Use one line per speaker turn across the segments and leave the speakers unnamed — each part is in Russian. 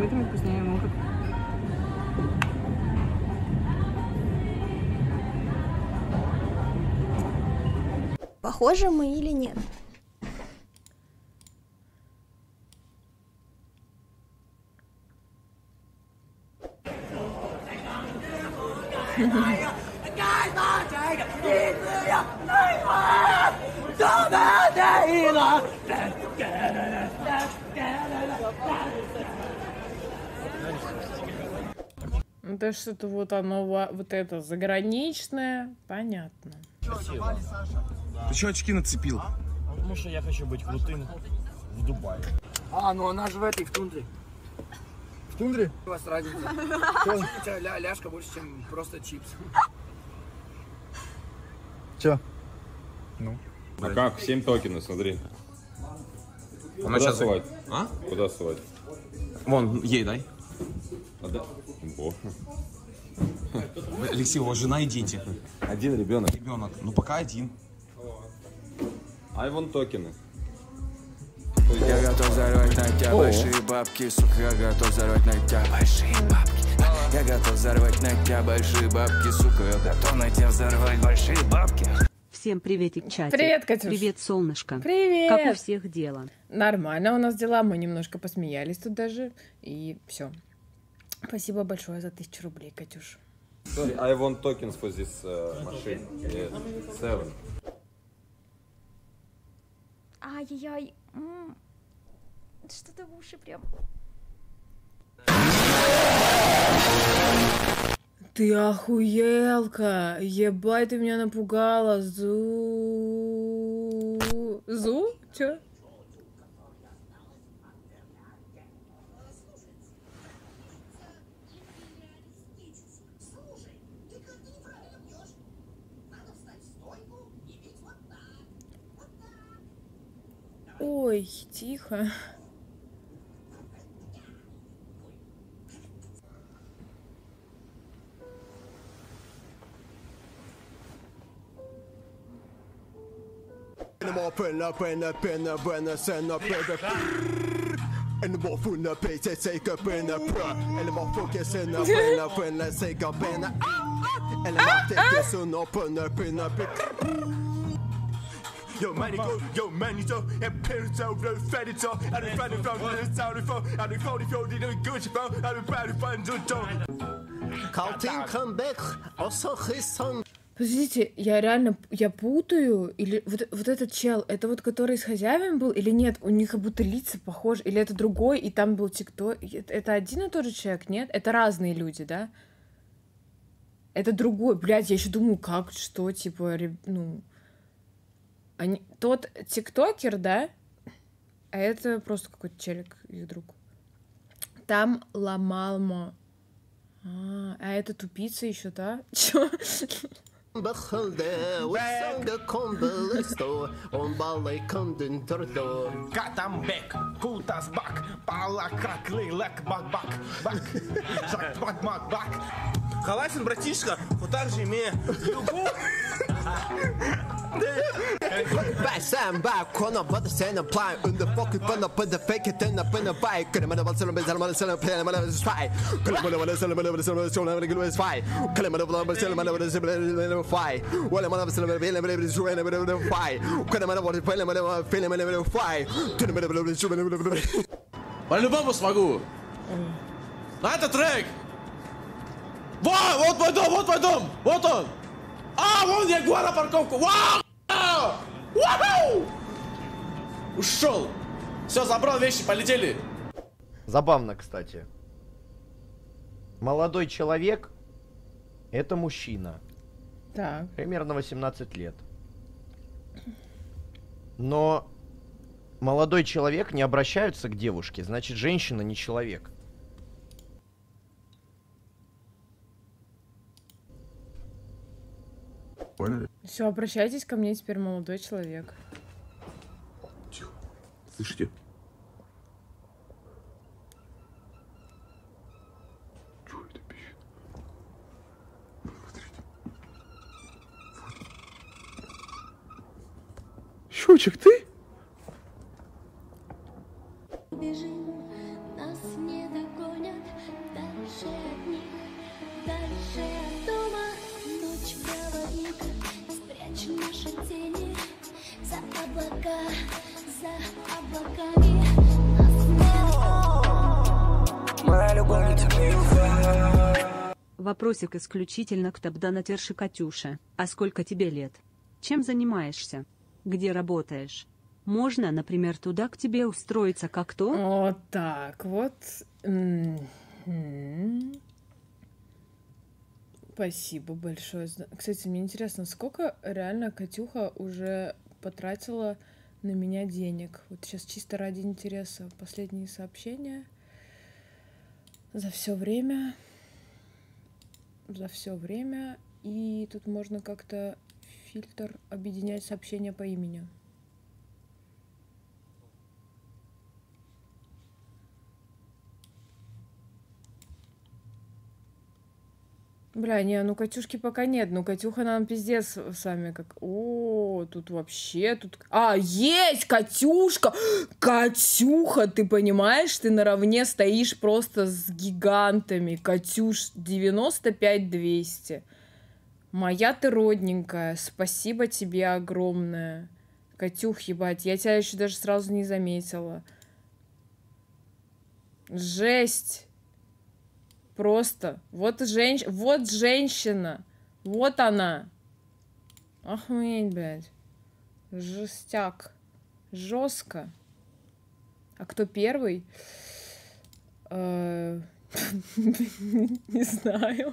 поэтому вкуснее могут.
Похожи мы или нет?
Это что-то вот оно, вот это заграничное, понятно.
Красиво. Ты чё очки нацепил?
Потому что я хочу быть крутым в Дубае.
А, ну она же в этой, в тундре.
В тундре?
У вас разница. У тебя ляжка больше, чем просто чипс.
Чё? Ну.
А как? 7 токенов, смотри.
Она
Куда
сейчас...
совать?
А?
Куда совать?
Вон, ей дай.
А, да? О.
Алексей, у вас жена и дети.
Один ребенок.
Ребенок. Ну пока один.
Ай, вон токены.
Я готов взорвать на тебя большие бабки, сука, я готов взорвать на тебя большие бабки. Я готов взорвать на тебя большие бабки, сука, я готов на тебя взорвать большие бабки.
Всем приветик, чатик.
Привет, Катюш.
Привет, солнышко.
Привет.
Как у всех дела?
Нормально у нас дела, мы немножко посмеялись тут даже, и все. Спасибо большое за 1000 рублей, Катюш.
Sorry, I want tokens for this machine. Yes. 7.
Ай-яй-яй. Что-то в уши прям.
Ты охуелка! Ебать, ты меня напугала, Зу? Чё? Ой, тихо.
Yo, man, yo, man, and parents out there, fatty talk, and the fatty from the sound of phone, and the phone, if you're doing good, you found, and the fatty find your tone.
Подождите, я реально, я путаю, или вот этот чел, это вот который с хозяевами был, или нет? У них как будто лица похожи, или это другой, и там был тикток. Это один и тот же человек, нет? Это разные люди, да? Это другой, блядь, я еще думаю, как, что, типа, ну... Они... Тот тиктокер, да? А это просто какой-то челик, их друг. Там Ламалмо. А это тупица еще, да? Чё?
Катамбек, кутасбак, палакрак, лейлак, бак-бак, бак, жак-бак-бак-бак. Халасин, братишка, вот так же имея любовь.
Stand back, corner, but the same apply. In the fucking fun up, put the fake it in up in the bike. Could have been about some play, fight. Could have been about some fight. Could have been about some fight. Well, I'm about to fight. Could have been about to fight. Could have been about to
По-любому смогу. На этот трек. Вот мой дом, вот мой дом. Вот он. А, вон Ягуара парковку. Вау! Ушел. Все, забрал вещи, полетели.
Забавно, кстати. Молодой человек — это мужчина.
Так.
Примерно 18 лет. Но молодой человек не обращается к девушке, значит, женщина не человек.
Поняли?
Все, обращайтесь ко мне теперь, молодой человек.
Тихо. Слышите? Чего это пищит? Смотрите. Щучек, ты?
Бежим, нас не догонят.
облака, за облаками. Моя любовь тебе.
Вопросик исключительно к топ-донатерше Катюше. А сколько тебе лет? Чем занимаешься? Где работаешь? Можно, например, туда к тебе устроиться как-то?
Вот так вот. Спасибо большое. Кстати, мне интересно, сколько реально Катюха уже потратила на меня денег? Вот сейчас чисто ради интереса. Последние сообщения. За все время. И тут можно как-то фильтр объединять сообщения по имени. Бля, не, ну Катюшки пока нет, ну Катюха нам пиздец сами как... О, тут вообще, тут... А, есть Катюшка! Катюха, ты понимаешь, ты наравне стоишь просто с гигантами. Катюш, 95-200. Моя ты родненькая, спасибо тебе огромное. Катюх, ебать, я тебя еще даже сразу не заметила. Жесть! Просто. Вот женщина. Вот она. Охуеть, блядь. Жестяк. Жестко. А кто первый? Не знаю.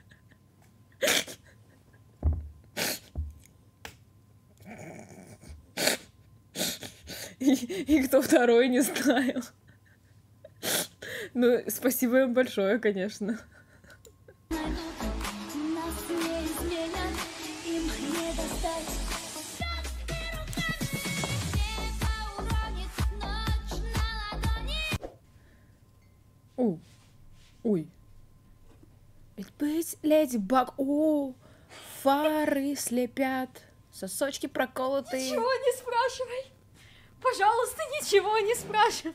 И кто второй, не знаю. Ну, спасибо им большое, конечно. Ой. Ведь быть леди Баг. О, фары слепят, сосочки проколотые.
Ничего не спрашивай. Пожалуйста, ничего не спрашивай.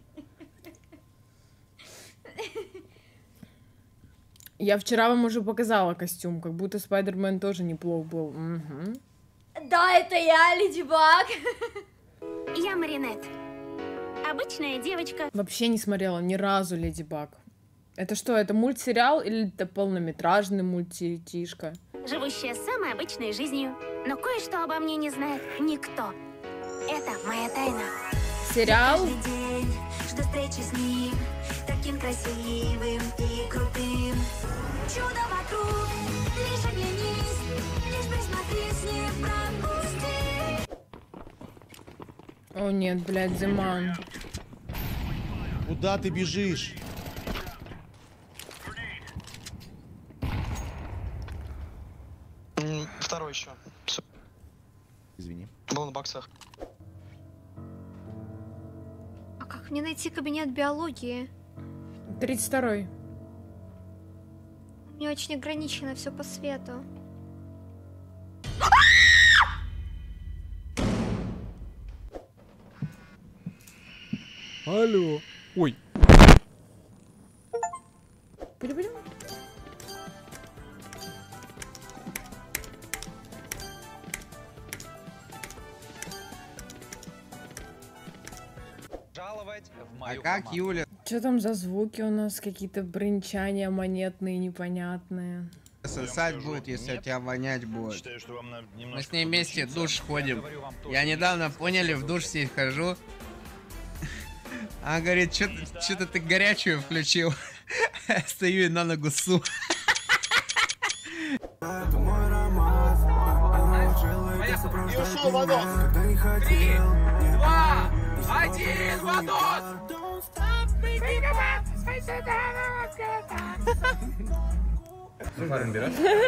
Я вчера вам уже показала костюм, как будто Спайдермен тоже неплох был. Угу.
Да, это я, Леди Баг.
Я Маринет. Обычная девочка.
Вообще не смотрела ни разу Леди Баг. Это что, это мультсериал или это полнометражный мультитишка?
Живущая самой обычной жизнью, но кое-что обо мне не знает никто. Это моя тайна.
Сериал?
Каждый день жду встречи с ним, таким красивым и крутым. Чудо вокруг, лишь оглянись, лишь присмотрись, не пропусти.
О нет, блядь, Зиман.
Куда ты бежишь?
Второй еще.
Извини.
Был на боксах.
А как мне найти кабинет биологии?
32-й.
Мне очень ограничено все по свету.
Алло. Ой.
Пойдем.
А как Юля?
Что там за звуки у нас? Какие-то бренчания монетные, непонятные.
Сосать будет, если от тебя вонять будет. Мы с ней вместе в душ ходим. Я недавно, поняли, в душ с ней хожу. Она говорит, что-то ты горячую включил. Стою и на ногу су.
И ушел Вадос. 3, 2, 1, Вадос!
Фарен берешь?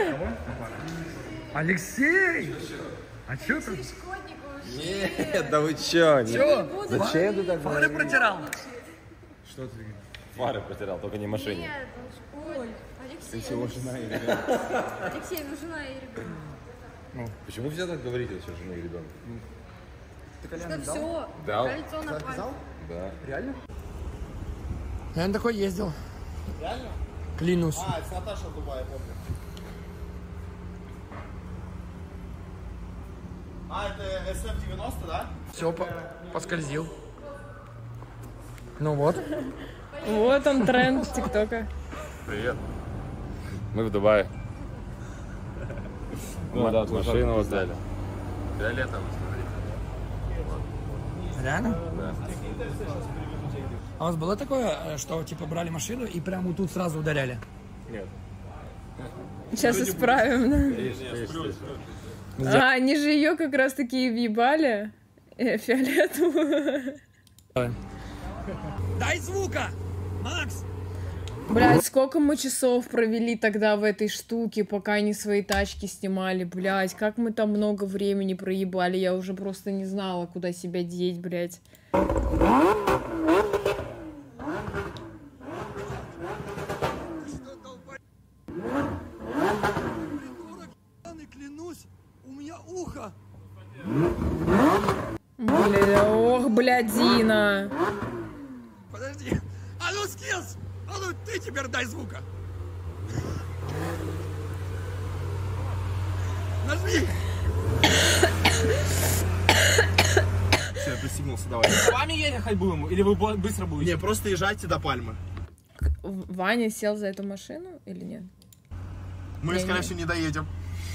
Алексей! А чё ты?
Нет, да вы чё?
Чё?
Зачем ты так
Фары протирал?
Что ты? Фары протирал, только не машине.
Ой,
Алексей, его жена и ребенок.
Алексей, ну жена и ребенок.
Ну, почему все так говорите, вообще, жена и ребенок?
Что все?
Да.
Кольцо на пальце.
Да.
Реально?
Я на такой ездил.
Реально?
Клянусь.
А, это Наташа Дубай, я помню. А, это SF-90, да?
Все, поскользил. Ну вот.
Вот он тренд ТикТока.
Привет. Мы в Дубае. Машину вот взяли. Фиолетовую, смотрите.
Реально?
Да.
А у вас было такое, что типа брали машину и прямо тут сразу ударяли?
Нет.
Сейчас исправим, да? А, они же ее как раз таки въебали. Фиолетовую.
Дай звука! Макс!
Блядь, сколько мы часов провели тогда в этой штуке, пока они свои тачки снимали, блядь, как мы там много времени проебали, я уже просто не знала, куда себя деть, блядь.
Клянусь, у меня ухо!
Бля, ох, блядина!
Подожди! А ну, Скилс! А ну, ты теперь дай звука! Нажми!
Все, я пристегнулся, давай. С вами ехать будем? Или вы быстро будете? Не, просто езжайте до Пальмы.
Ваня сел за эту машину или нет?
Мы, скорее всего, не доедем.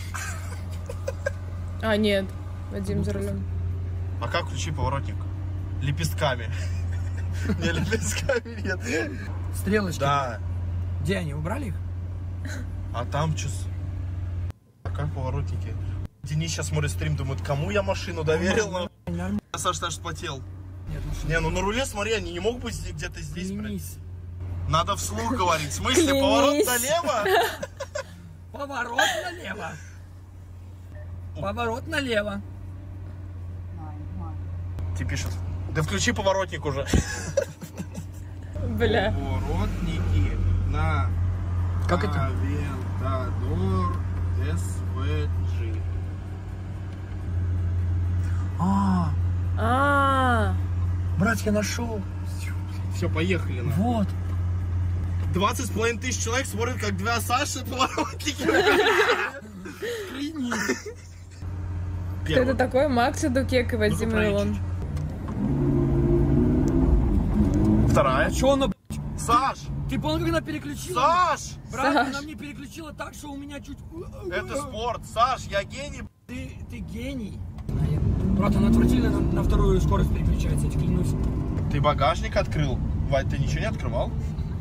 А, нет, Вадим за рулем.
А как включи поворотник? Лепестками. Не, лепестками нет.
Стрелочки?
Да.
Где они, убрали их?
А там что? А как поворотники? Денис сейчас смотрит стрим, думает, кому я машину доверил? Саша даже вспотел. Не, ну на руле, смотри, они не могут быть где-то здесь, блядь. Надо вслух говорить. В смысле, поворот налево?
Поворот налево. Поворот налево.
Тебе пишет. Да включи поворотник уже.
Бля.
Поворотники на
как это?
Авентадор SVG.
Брат, я нашел.
Все, поехали.
Вот.
20,5 тысяч человек смотрят, как два Саши поворотники.
Кто это такой? Макс Дукек и Вадим Илон.
Вторая.
Че она,
Саш!
Ты понял, как она переключила?
Саш!
Брат,
Саш.
она мне переключила так, что у меня чуть...
Это спорт. Саш, я гений.
Ты гений. Брат, она отвратительно на вторую скорость переключается, я тебе клянусь.
Ты багажник открыл? Вань, ты ничего не открывал?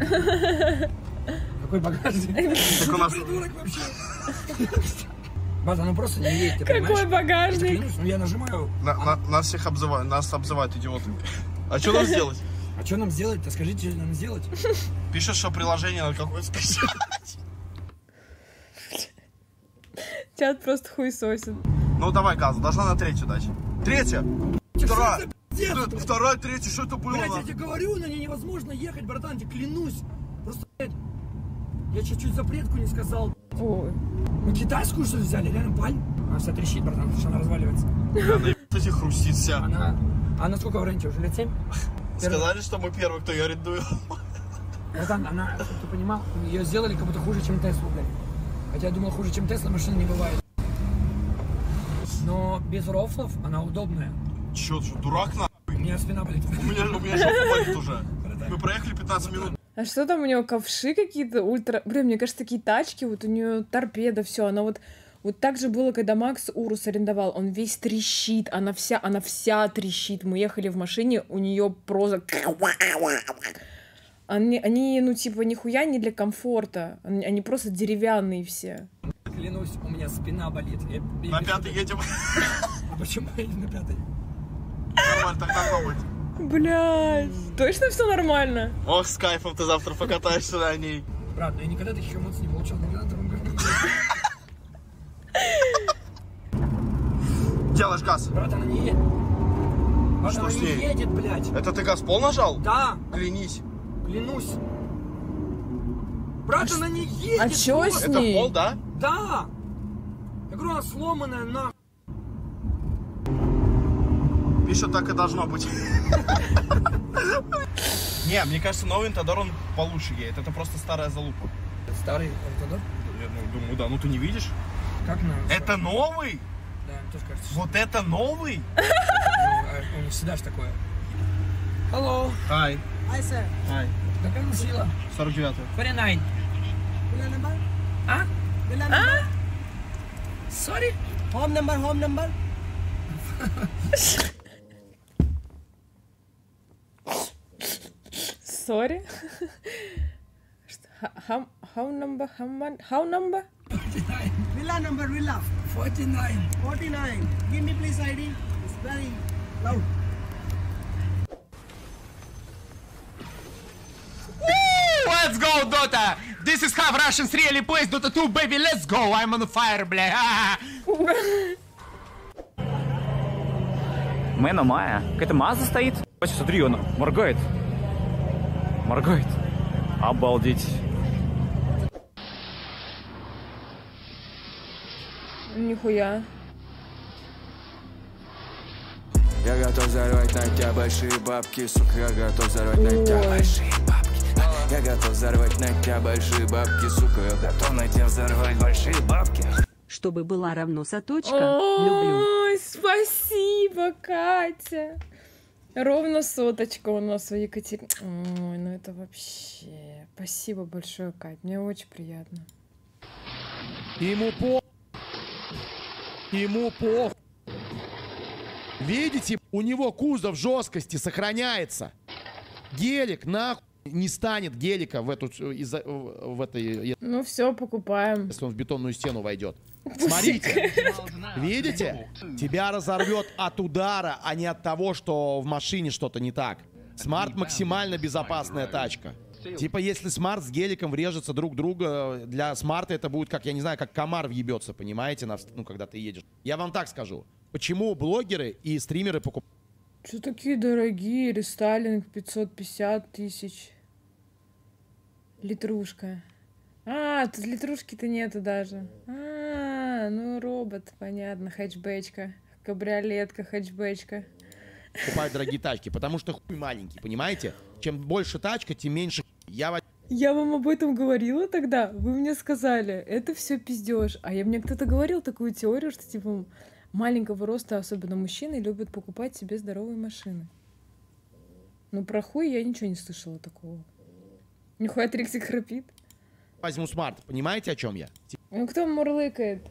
Какой багажник?
Так у нас...
Придурок вообще. Брат, она просто не едет, ты
Какой
понимаешь?
багажник?
Клянусь, ну я нажимаю.
Нас всех обзывают, нас обзывают идиоты. А что нам сделать?
А что нам сделать-то? Скажите, что нам сделать?
Пишешь, что приложение надо какое-то скачать.
Чат просто хуесосит.
Ну давай газу, должна на третью дать. Третья! Вторая! Вторая, третья, что это было?
Блядь, я тебе говорю, на ней невозможно ехать, братан, тебе клянусь. Просто, блядь, я чуть-чуть запретку не сказал.
Ой.
Мы китайскую, что ли, взяли? Реально пальм? Она вся трещит, братан, потому что она разваливается.
Она, кстати, хрустит вся.
Она сколько в ренте уже? Лет 7?
Сказали, что мы первые, кто ее арендует.
Братан, она, чтобы ты понимал, ее сделали как будто хуже, чем Теслу, блядь. Хотя я думал, хуже, чем Тесла, машина не бывает. Но без рофлов она удобная.
Чё, дурак нахуй?
У меня спина болит.
У меня жопа болит уже. Мы проехали 15 минут.
А что там у него, ковши какие-то ультра... Блин, мне кажется, такие тачки, вот у нее торпеда, все, она вот так же было, когда Макс Урус арендовал, он весь трещит, она вся трещит. Мы ехали в машине, у нее просто... Они, ну, типа, нихуя не для комфорта, они просто деревянные все.
Клянусь, у меня спина болит.
На пятый едем.
А почему я едем на пятый?
Нормально, так должно быть.
Блядь, точно все нормально?
Ох, с кайфом ты завтра покатаешься на ней.
Брат, ну я никогда таких эмоций не получал.
Делаешь газ.
Брат, она не едет. Брат,
Что
она
с
не
ней?
едет, блядь.
Это ты газ пол нажал?
Да.
Клянись.
Клянусь. Брат, она не едет.
А чё с ней?
Это пол, да?
Да. Я говорю, она сломанная, нахуй.
Пишет, так и должно быть. Не, мне кажется, новый Авентадор, он получше едет. Это просто старая залупа.
Старый Авентадор?
Я думаю, да. Ну ты не видишь?
Как на...
Это новый?
Да, мне тоже кажется.
Вот это новый?
Он всегда ж такое. Hello.
Hi.
Hi, sir.
Hi.
Какая сила?
49.
49. Villa number? А? Villa number? Sorry? Home number?
Sorry? How number?
Villa number, villa. 49. 49. Give me please ID. It's very loud.
Let's go, Dota! This is how Russians really plays Dota 2, baby, let's go! I'm on fire, бля!
Мэна Майя. Какая-то Мазда стоит. Смотри, он моргает. Моргает. Обалдеть.
Нихуя.
Я готов взорвать на тебя большие бабки, сука, я готов взорвать на тебя большие бабки. Я готов взорвать на тебя большие бабки, сука, я готов на тебя взорвать большие бабки.
Чтобы была равно соточка, люблю.
Ой, спасибо, Катя. Ровно соточка у нас у Екатерины. Ой, ну это вообще... Спасибо большое, Кать, мне очень приятно.
Ему пох. Видите, у него кузов жесткости сохраняется. Гелик нахуй не станет гелика в этой...
Ну все, покупаем.
Если он в бетонную стену войдет. Смотрите. Видите? Тебя разорвет от удара, а не от того, что в машине что-то не так. Смарт максимально безопасная тачка. Типа, если Смарт с геликом врежется друг друга, для Смарта это будет, как, я не знаю, как комар въебется, понимаете, ну, когда ты едешь. Я вам так скажу. Почему блогеры и стримеры покупают?
Что такие дорогие? Рестайлинг 550 тысяч. Литрушка. А, тут литрушки-то нету даже. А, ну робот, понятно, хэтчбэчка. Кабриолетка, хэтчбэчка.
Покупают дорогие тачки, потому что хуй маленький, понимаете? Чем больше тачка, тем меньше. Я
вам об этом говорила тогда. Вы мне сказали, это все пиздеж. А мне кто-то говорил такую теорию, что типа маленького роста, особенно мужчины, любят покупать себе здоровые машины. Ну про хуй я ничего не слышала такого. Нихуя Триксик храпит.
Возьму Смарт, понимаете, о чем я?
Ну кто мурлыкает?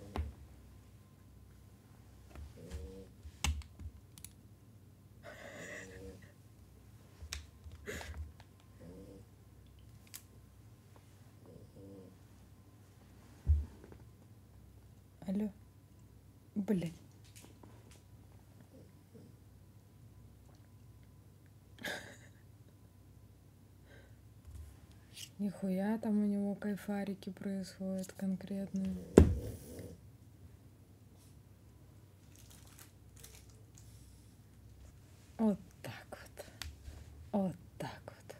Алло. Блядь. Нихуя там у него кайфарики происходят конкретные. Вот так вот. Вот так вот.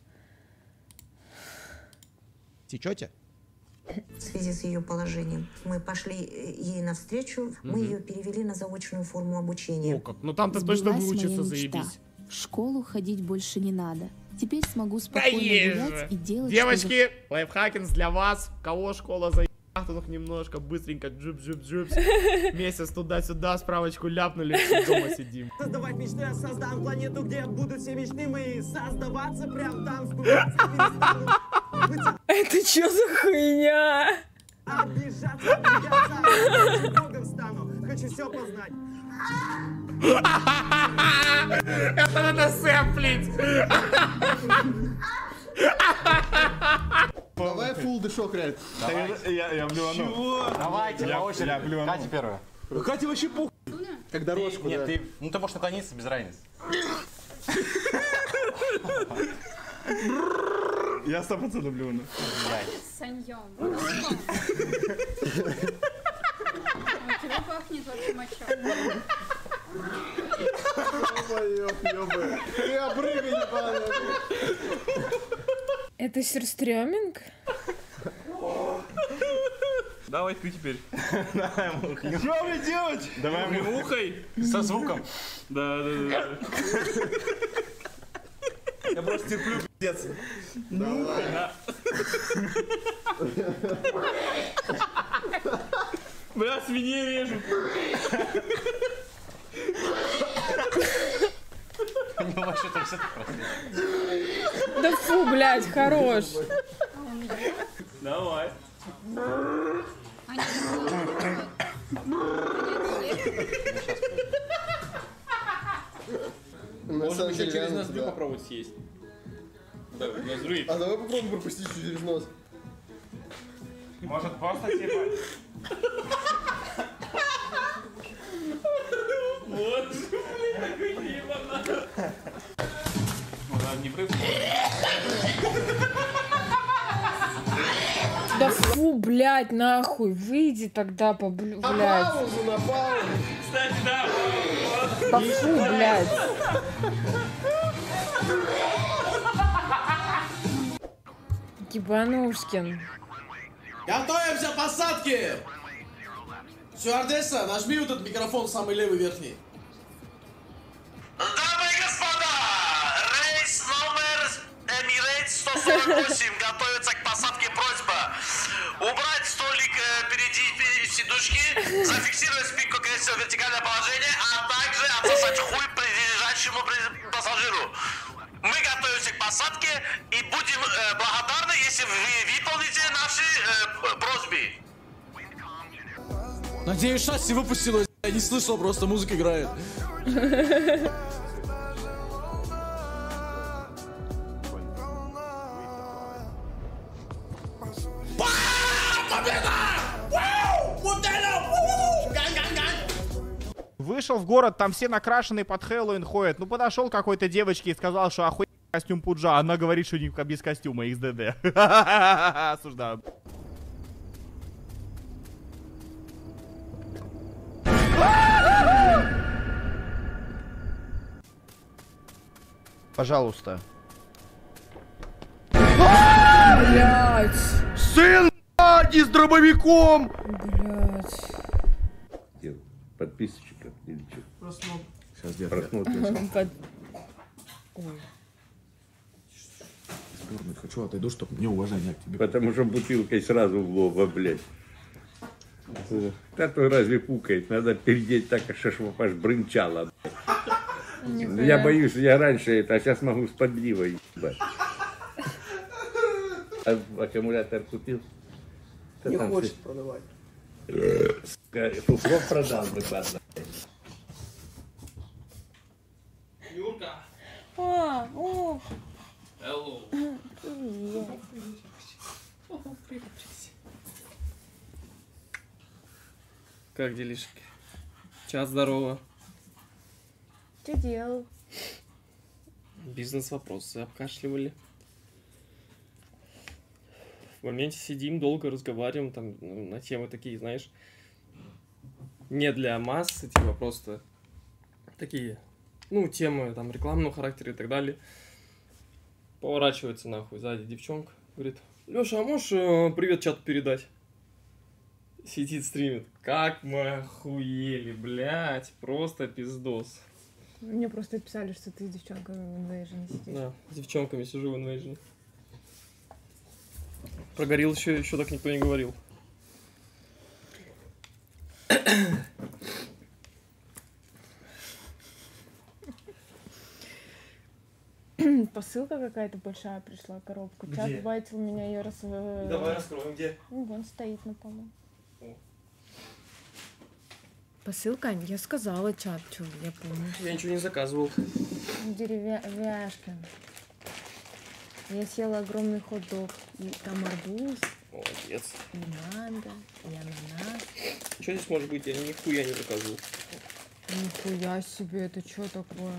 Течете?
В связи с ее положением мы пошли ей навстречу, мы ее перевели на заочную форму обучения.
О, как. Ну там-то точно выучиться, заебись.
В школу ходить больше не надо. Теперь смогу спокойно гулять и делать...
Девочки, лайфхакинг для вас. Кого школа заебахтунух немножко, быстренько джуп-джуп-джупс. Месяц туда-сюда, справочку ляпнули, дома сидим.
Создавать мечты, я создам планету, где будут все мечты мои создаваться прям там.
Это что за хуйня?
Обижаться, обижаться, Богом стану, хочу все познать.
Это надо сэмплить.
Давай фулл дышок, реально.
Я блюану.
Чего?
Давайте, по очереди. Катя первая.
Катя вообще похуй. Как дорожку,
Нет,
да.
ты можешь наклониться без разницы. Я 100% блюну.
Саньем. Чего пахнет вообще мочом?
Ты обрыгай, ебаная.
Это сюрстрёминг?
Давай ты теперь. Давай, мухай.
Что мне делать?
Давай, мухай. Со звуком. Да.
Я просто терплю, пиздец. Давай.
Бля, свиней режут.
Вообще там все так просто.
Да фу, блядь, хорош.
Давай. Можно еще через ноздрю попробовать съесть. Да, ноздрю.
А давай попробуем пропустить через нос.
Может просто типа...
Вот, блин, такой ебаный.
Ну, надо не прыгнуть.
Да фу, блядь, нахуй, выйди тогда, блядь.
На паузу, на паузу.
Кстати, да.
Да фу, блядь. Ебанушкин.
Готовимся к посадке! Стюардесса, нажми вот этот микрофон, самый левый верхний.
Дамы и господа, рейс номер Emirates 148 готовится к посадке. Просьба убрать столик впереди сидушки, зафиксировать спинку кресла в вертикальное положение, а также отсосать хуй прилежащему пассажиру. Мы готовимся к посадке и будем благодарны, если вы выполните наши просьбы.
Надеюсь, шасси выпустилось. Я не слышал, просто музыка играет.
Вышел в город, там все накрашенные под Хэллоуин ходят. Ну, подошел к какой-то девочке и сказал, что охуенный костюм Пуджа. Она говорит, что у них без костюма, XDD. Осуждаю. Пожалуйста.
Блядь.
Сын с дробовиком!
Блядь.
Подписчика или что?
Просмотр.
Сейчас я просмотр.
Ой.
Спернуть хочу, отойду, чтобы мне уважение к тебе.
Потому что бутылкой сразу в лоб, блядь. Да то разве пукает? Надо передеть так, аж аж брынчало. Я боюсь, я раньше это, а сейчас могу с подливой ебать. А аккумулятор купил?
Не хочет продавать.
Фуфлов продал бы, ладно.
Юрка.
О.
Hello. Как делишки? Час здорово.
Что делал?
Бизнес-вопросы обкашливали. В моменте сидим, долго разговариваем, там, на темы такие, знаешь, не для массы, типа, просто такие, ну, темы, там, рекламного характера и так далее. Поворачивается, нахуй, сзади девчонка, говорит: Леша, а можешь привет чату передать? Сидит, стримит. Как мы охуели, блядь, просто пиздос.
Мне просто писали, что ты с девчонками в Invasion сидишь.
Да, с девчонками сижу в Invasion. Про горилл еще так никто не говорил.
Посылка какая-то большая пришла, коробка.
Где?
Чат байтил меня ее раз...
Давай раскроем, где?
Ну, вон стоит на полу.
О.
Посылка, я сказала, чат, что я помню.
Я ничего не заказывал.
Деревяшка. Я съела огромный хот-дог. И там арбуз.
Молодец.
И манго, и ананас.
Что здесь может быть? Я нихуя не заказывал.
Нихуя себе, это что такое?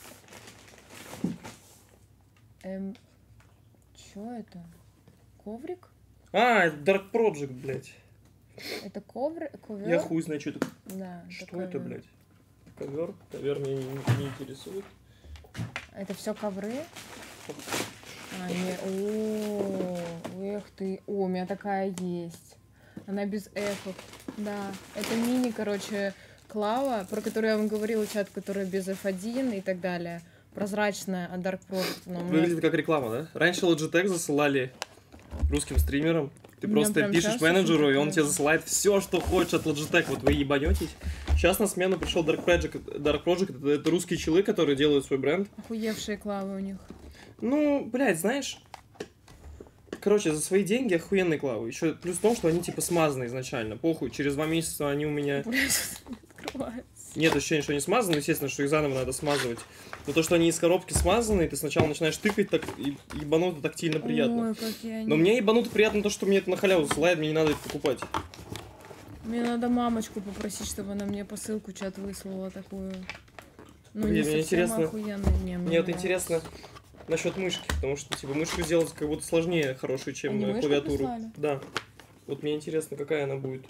Чё это? Коврик?
А, это Dark Project, блядь.
Это ковер?
Я хуй знаю, что это.
Да.
Что это, блядь? Ковер? Ковер меня не интересует.
Это все ковры? А, не. О, эх ты. О, у меня такая есть. Она без эфов. Да. Это мини, короче, клава, про которую я вам говорила, чат, которая без F1 и так далее. Прозрачная от Dark Project.
Выглядит как реклама, да? Раньше Logitech засылали русским стримерам Ты
У меня
просто
прям
пишешь
сейчас
менеджеру, и
очень
он тебе засылает все, что хочешь от Logitech. Вот вы ебанетесь. Сейчас на смену пришел Dark Project. Это русские челы, которые делают свой бренд.
Охуевшие клавы у них.
Ну, блядь, знаешь... Короче, за свои деньги охуенные клавы. Еще плюс в том, что они типа смазаны изначально. Похуй, через 2 месяца они у меня...
Блядь, открывается.
Нет ощущения, что они смазаны. Естественно, что их заново надо смазывать. Но то, что они из коробки смазаны, ты сначала начинаешь тыкать, так и ебануто тактильно приятно.
Ой, какие они.
Но мне ебануто приятно то, что мне это на халяву засылает, мне не надо это покупать.
Мне надо мамочку попросить, чтобы она мне посылку чат выслала такую. Ну,
Мне
не совсем
интересно.
охуенную. Не,
Мне вот интересно насчет мышки, потому что типа мышку сделать как будто сложнее хорошую, чем
Они мышку
клавиатуру.
прислали?
Да. Вот мне интересно, какая она будет.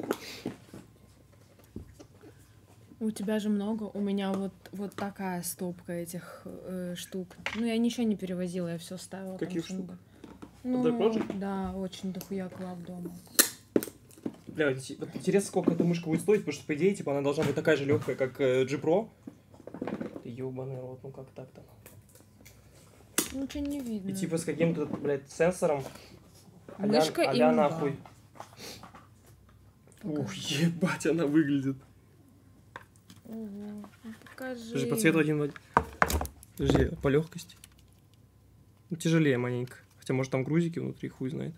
У тебя же много, у меня вот такая стопка этих штук. Ну, я ничего не перевозила, я все ставила.
Каких
там,
штук?
Ну,
Dark Project?
да, очень дохуя клав дома.
Бля, вот интересно, сколько эта мышка будет стоить, потому что, по идее, типа, она должна быть такая же легкая, как G Pro. Ёбаный рот, ну как так-то?
Ничего не видно.
И типа с каким-то, блядь, сенсором.
Мышка
а-ля
имба.
нахуй. Ух, ебать, она выглядит.
Ого, ну покажи.
Подожди, по цвету один в один. Подожди, а по легкости? Ну, тяжелее маленько. Хотя, может, там грузики внутри, хуй знает.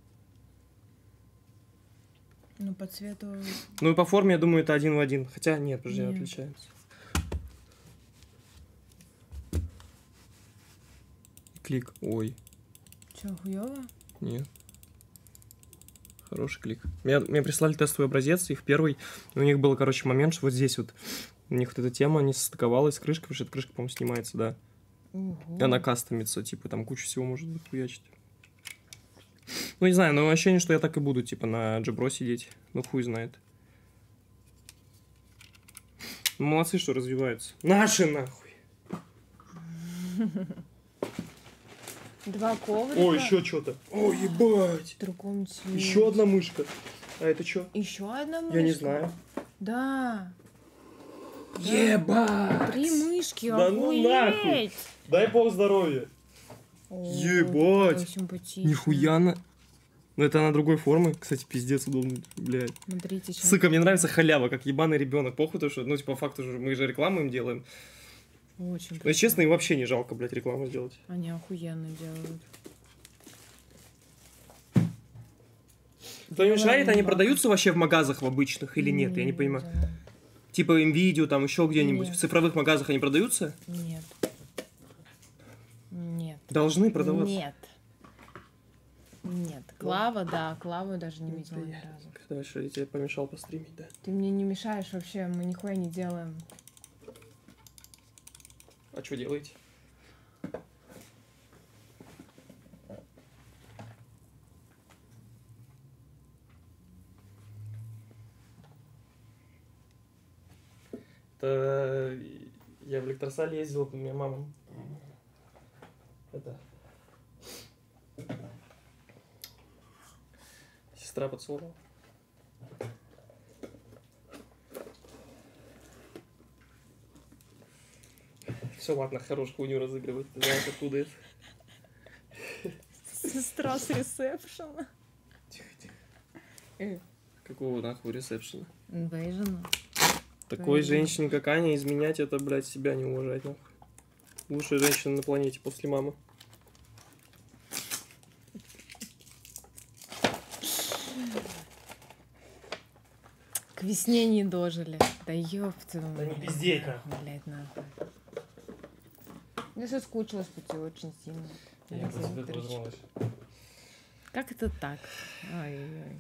Ну, по цвету...
Ну, и по форме, я думаю, это один в один. Хотя, нет, подожди,
Нет.
отличается. Клик. Ой.
Чё, хуёво?
Нет. Хороший клик. Мне прислали тестовый образец, и в первый у них был, короче, момент, что вот здесь вот у них вот эта тема не состыковалась с крышкой, потому что эта крышка, по-моему, снимается, да.
Ого.
И она кастомится, типа, там кучу всего может хуячить. Ну, не знаю, но ощущение, что я так и буду, типа, на G-Pro сидеть. Ну, хуй знает. Ну, молодцы, что развиваются. Наши, нахуй!
2 коврика.
О, еще что-то. О, ебать!
В другом цвете.
Еще одна мышка. А это что?
Еще одна мышка?
Я не знаю.
Да.
Ебать!
3 мышки,
Да ну нахуй!
охуеть!
Дай бог здоровья! Ебать! Нихуя на... Ну это она другой формы. Кстати, пиздец удобно, блядь.
Смотрите, сейчас.
Сука, мне нравится халява, как ебаный ребенок. Похуй, то что, ну, типа, по факту же мы же рекламу им делаем.
Очень
Но, честно, им вообще не жалко, блядь, рекламу сделать.
Они охуенно делают.
Кто не шарит, они продаются вообще в магазах в обычных или нет? Я не понимаю. Типа Nvidia, там еще где-нибудь.
Нет.
В цифровых магазах они продаются?
Нет. Нет.
Должны продаваться.
Нет. Нет. Клава, да, Клаву я даже не видела ни разу.
Давай, что я тебе помешал постримить, да?
Ты мне не мешаешь вообще, мы нихуя не делаем.
А что делаете? Это я в Электросале ездил, у меня мама это сестра поцеловала. Все, ладно, хорош хуйню разыгрывать. Ты знаешь, откуда это?
Сестра с ресепшена.
Какого нахуй ресепшена?
Инвейжена.
Такой женщине, как Аня, изменять это, блядь, себя не уважать, нахуй. Лучшая женщина на планете после мамы.
К весне не дожили. Да ёпта.
Да не пиздеть, нахуй.
Блядь, нахуй. Я соскучилась по тебе очень сильно.
Я
Алексей
просто это
Викторович.
возможно.
Как это так? Ай-яй-яй.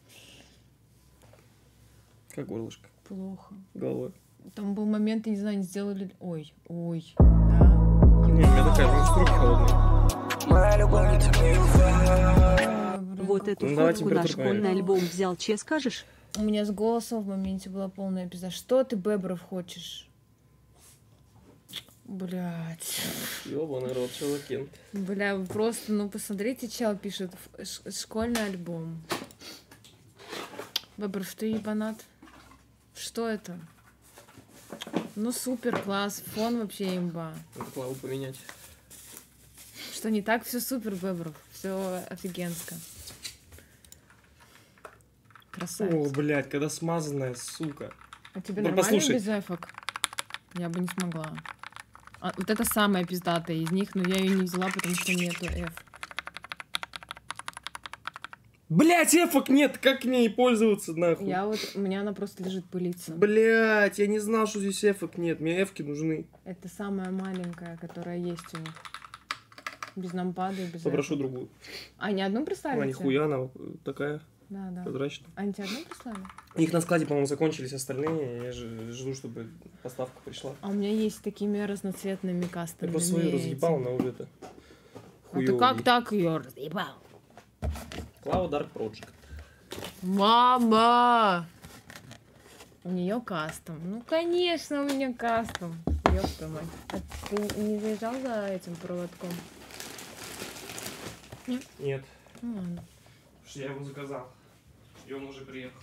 Как горлышко?
Плохо.
Головой.
Там был момент, я не знаю, не сделали... Ой, ой.
Не, у меня такая, руки холодные.
Вот эту
Ну, давай
фотку на
температуру
школьный
померяем.
альбом взял, че скажешь?
У меня с голосом в моменте была полная пизда. Что ты, Бебров, хочешь? Блять.
Ёбаный рот, чувакин.
Бля, вы просто, ну посмотрите, чел пишет школьный альбом. Бебров, ты ебанат? Что это? Ну супер, класс, фон вообще имба.
Надо клаву поменять.
Что не так? Все супер, Бебров. Все офигенско. Красавец.
О, блядь, когда смазанная, сука.
А тебе
Ну,
нормально
послушай.
без эфок? Я бы не смогла. Вот это самая пиздатая из них, но я ее не взяла, потому что нету F.
Блядь, эфок нет, как мне пользоваться, нахуй?
У меня она просто лежит пылиться.
Блядь, я не знал, что здесь эфок нет, мне эфки нужны.
Это самая маленькая, которая есть у них. Без нампада и без
Попрошу
эфок.
другую.
А, не одну прислали?
А, нихуя, она такая
Да.
прозрачная.
Они тебе одну прислали?
Их на складе, по-моему, закончились остальные, я же жду, чтобы поставка пришла.
А у меня есть такими разноцветными
Я
кастомными.
просто свою разъебал, она уже это...
А ты как так ее разъебал?
Cloud Dark Project.
Мама! У нее кастом. Ну, конечно, у меня кастом. Ёпта мать. А ты не заезжал за этим проводком? Нет?
Нет.
Ну ладно.
Потому что я его заказал. И он уже приехал.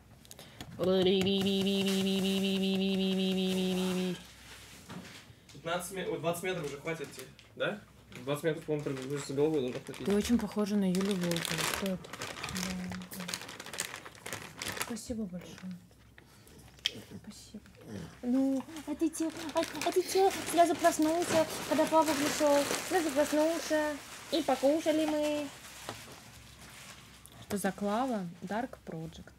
20 метров уже хватит тебе, да? 20 метров, по-моему, с головой должно хватить.
Ты очень похожа на Юлю Волкову. Кто это? Да. Спасибо большое. Спасибо.
Ну, а ты чё, сразу проснулся, когда папа пришел, сразу проснулся, и покушали мы.
Что за Клава? Dark Project.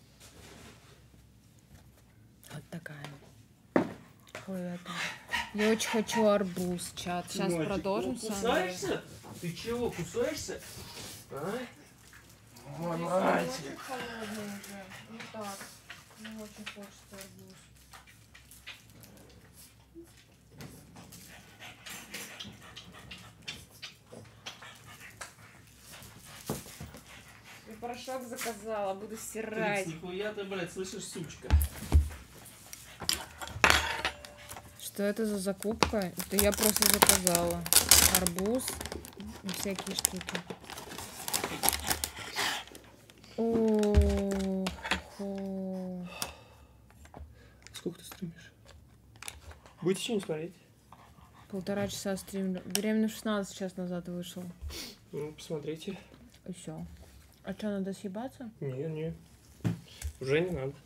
Вот такая. Какой-то. Я очень хочу арбуз, чат. Сейчас
Мальчик,
продолжим
ну,
с вами.
кусаешься? Ты чего, кусаешься? А? Мой
Ну,
мальчик.
очень холодный уже. Ну так. Ну, очень хочется арбуз. Я порошок заказала, буду стирать.
Нихуя ты, блядь, слышишь, сучка?
Что это за закупка? Это я просто заказала. Арбуз и всякие штуки. О-хо-хо.
Сколько ты стримишь? Будете что-нибудь смотреть?
1,5 часа стрим. Беременна в 16 час назад вышел.
Ну, посмотрите.
И все. А что, надо съебаться?
Не. Уже не надо.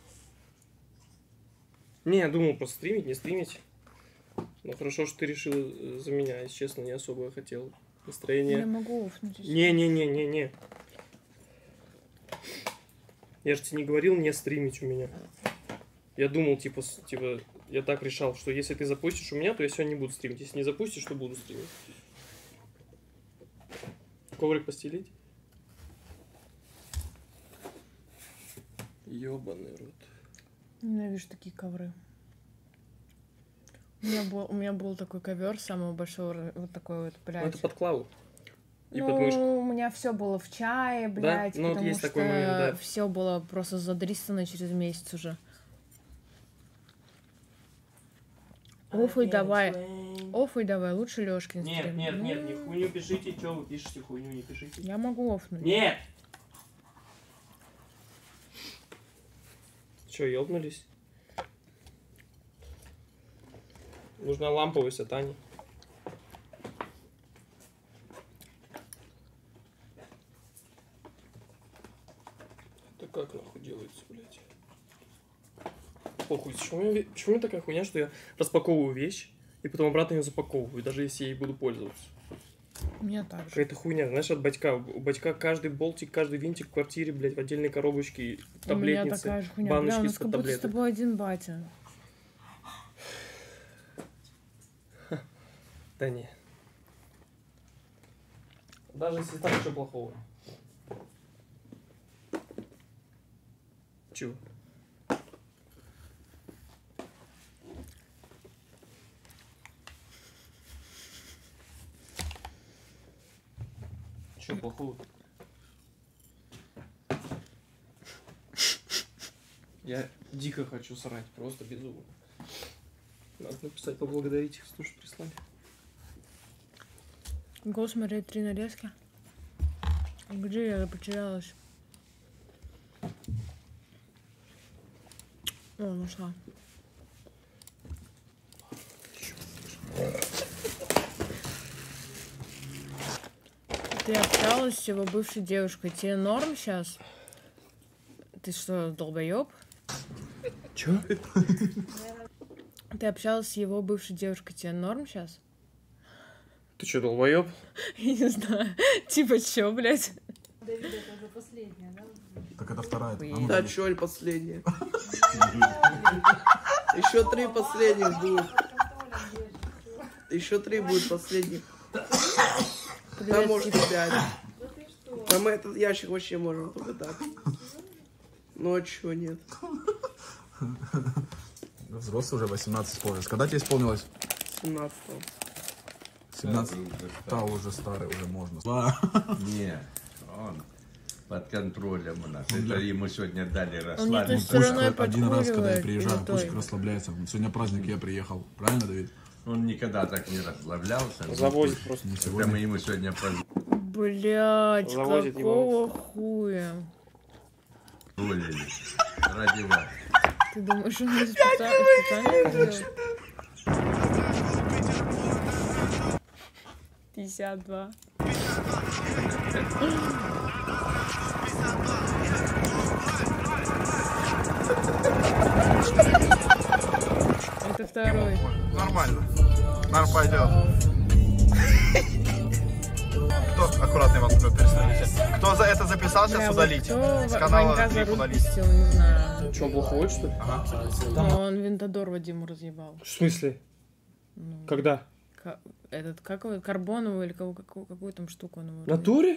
Не, я думал просто стримить, не стримить. Но хорошо, что ты решила за меня. Если честно, не особо хотел. Настроение...
Я могу офнуть.
Не. Я же тебе не говорил не стримить у меня. Я думал, типа, я так решал, что если ты запустишь у меня, то я сегодня не буду стримить. Если не запустишь, то буду стримить. Коврик постелить? Ёбаный рот.
Ненавижу такие ковры. У меня был такой ковер самого большого, вот такой вот, блядь.
Ну, это под Клаву. И
ну,
под мышку.
у меня все было в чае, блядь,
да? Ну,
потому
есть
что
такой момент, да.
все было просто задрисано через месяц уже. Офуй давай, лучше Лёшкин стрим.
Нет, не хуйню пишите, что вы пишете, хуйню не пишите.
Я могу офнуть.
Нет! Че, ёбнулись? Нужна ламповость от Ани. Это как нахуй делается, блядь? Похуй, почему у меня такая хуйня, что я распаковываю вещь и потом обратно ее запаковываю, даже если я ей буду пользоваться?
У меня так же.
Какая-то хуйня, знаешь, от батька. У батька каждый болтик, каждый винтик в квартире, блядь, в отдельной коробочке, таблетницы,
у меня такая же хуйня.
баночки
Бля, у нас
из-под
как будто с
таблеток.
тобой один батя.
Да не. Даже если так, что плохого. Чего? Чего плохого? Я дико хочу срать, просто безумно. Надо написать, поблагодарить их, что прислали.
Го смотреть 3 нарезки. Где я потерялась? О, нашла. Ты общалась с его бывшей девушкой. Тебе норм сейчас? Ты что, долбоёб?
Чё?
Ты общалась с его бывшей девушкой, тебе норм сейчас?
Ты чё, долбоёб?
Я не знаю. Типа чё, блядь?
Давид, это уже последняя, да?
Так это вторая.
Да чё, последняя. Еще 3 последних будет. Еще 3 будет последних. Там может 5. Там этот ящик вообще можем только так. Ну а чё нет?
Взрослый уже 18 исполнилось. Когда тебе исполнилось?
17-го.
17. Да, уже старый, уже можно.
Не, он под контролем у нас. Это ему сегодня дали
Он
расслабиться.
Один раз, когда я приезжаю,
или
пусть расслабляется. Сегодня праздник, я приехал. Правильно, Давид?
Он никогда так не расслаблялся.
Заводит просто.
Это мы ему сегодня
Блядь,
Заводит
какого хуя?
позволили. Ради вас.
Ты думаешь, он специально делает? 52. Это второй.
Нормально. Нам пойдет. Кто? Аккуратно вас переставите. Кто за это записал, сейчас удалите. С канала клип удалите.
Не знаю.
Что, он плохой, что ли?
Ага.
Но он винтодор Вадиму разъебал.
В смысле?
Ну,
Когда?
Этот, как его, карбоновую или какую там штуку он ему...
В натуре?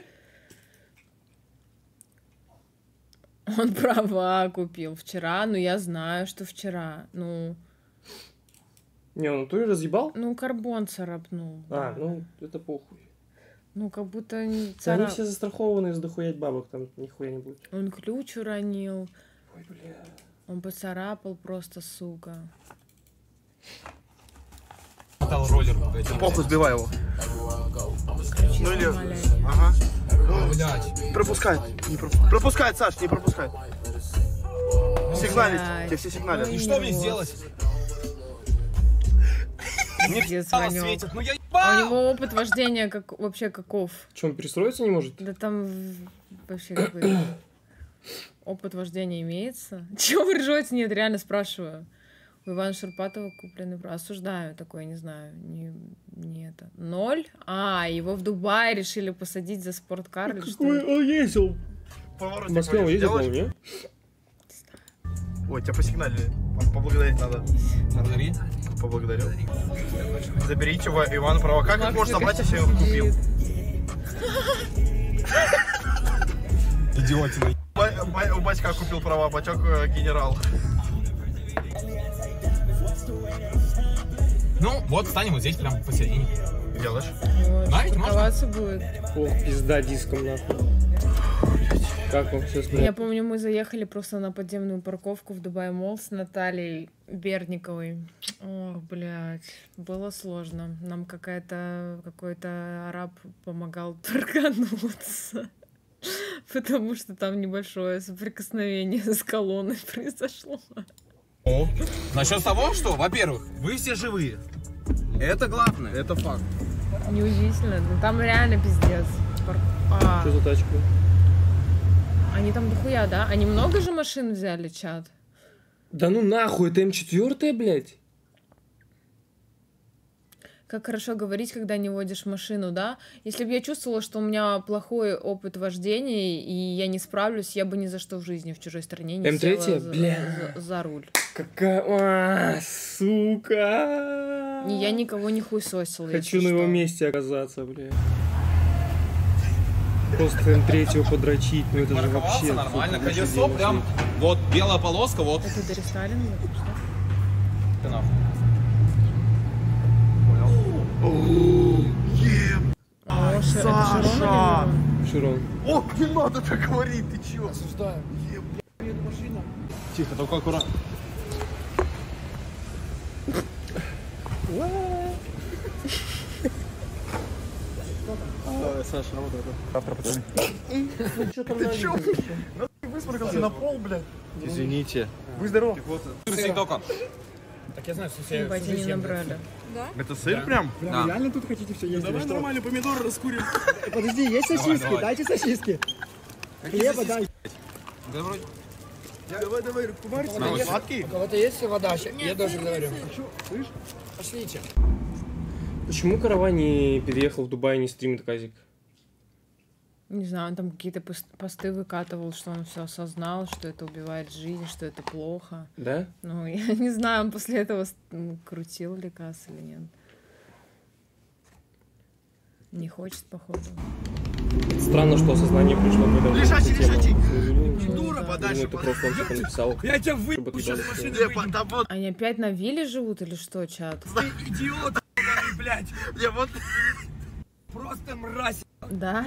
Он права купил вчера, но я знаю, что вчера. Ну...
Не, он в натуре разъебал?
Ну, карбон царапнул.
А, ну, это похуй.
Ну, как будто не
Да они все застрахованы из дохуять бабок, там нихуя не будет.
Он ключ уронил.
Ой, бля.
Он поцарапал просто, сука.
Стал роллер.
Похуй, сбивай его.
Ну
или... Ага. Пропускает. Не пропускает, Саш, не пропускает. Сигналит. Тебе все сигналят.
И что мне сделать?
Мне
светит.
Ну я
А у него опыт вождения как вообще каков?
Че, он перестроиться не может?
Да там вообще какой-то опыт вождения имеется. Чего вы ржете? Нет, реально спрашиваю. У Ивана Шурпатова купленный... Осуждаю такое, не знаю. Не это. 0? А, его в Дубае решили посадить за спорткар или что?
Он ездил. В Москве он ездил, по-моему, нет?
Ой, тебя посигналили. Поблагодарить надо. Благодари. Поблагодарил. Заберите Ивана права. Как их можно забрать, если я его купил? Идиотина. У батька купил права, батек генерал.
Ну, вот встанем вот здесь, прям посередине.
Делаешь?
Вот,
да, ведь можно?
Будет.
Ох, пизда диском, нахуй. Как вам все сказать?
Я помню, мы заехали просто на подземную парковку в Дубай Молл с Натальей Берниковой. Ох, блядь, было сложно. Нам какой-то араб помогал торгануться. Потому что там небольшое соприкосновение с колонной произошло.
О, насчет того, что, во-первых, вы все живые. Это главное, это факт.
Неудивительно, но там реально пиздец.
Что за тачка?
Они там дохуя, да? Они много же машин взяли, чат?
Да ну нахуй, это М4, блядь?
Как хорошо говорить, когда не водишь машину, да? Если бы я чувствовала, что у меня плохой опыт вождения, и я не справлюсь, я бы ни за что в жизни в чужой стране не
М3?
села за руль.
Какая... сука!
И я никого не хуесосила.
Хочу на его месте оказаться, бля. Просто М3 подрочить, ну это же вообще...
Нормально, колесо прям, вот белая полоска, вот.
Это до рестайлинга, что?
Ты нахуй.
Саша! Широн.
О, не надо так говорить, ты чё?
Осуждаю. Машина.
Тихо, только аккуратно.
Давай, Саша, вот это.
Завтра, пацаны.
Ты чё?
Ну ты высморкался на пол, блядь.
Извините.
Будь здоров.
Так я знаю, что все...
Ебать, они набрали.
Да? Это сыр прям?
Прям реально тут хотите все есть?
Давай нормально помидоры раскурим.
Подожди, есть сосиски? Дайте сосиски. Хлеба дай.
Да вроде...
Давай, кумар.
У кого-то есть вода? Я даже говорю. Слышь? Пошлите.
Почему Карава не переехал в Дубай и не стримит казик?
Не знаю, он там какие-то посты выкатывал, что он все осознал, что это убивает жизнь, что это плохо.
Да?
Ну, я не знаю, он после этого крутил ли касс или нет. Не хочет, походу.
Странно, что осознание пришло, когда уже
Лежачий!
Дура, подальше. Ты просто он типа написал.
Я тебя выпущу сейчас с машины.
Они опять на вилле живут или что, чат?
Идиот, блядь.
Я вот...
Просто мразь.
Да?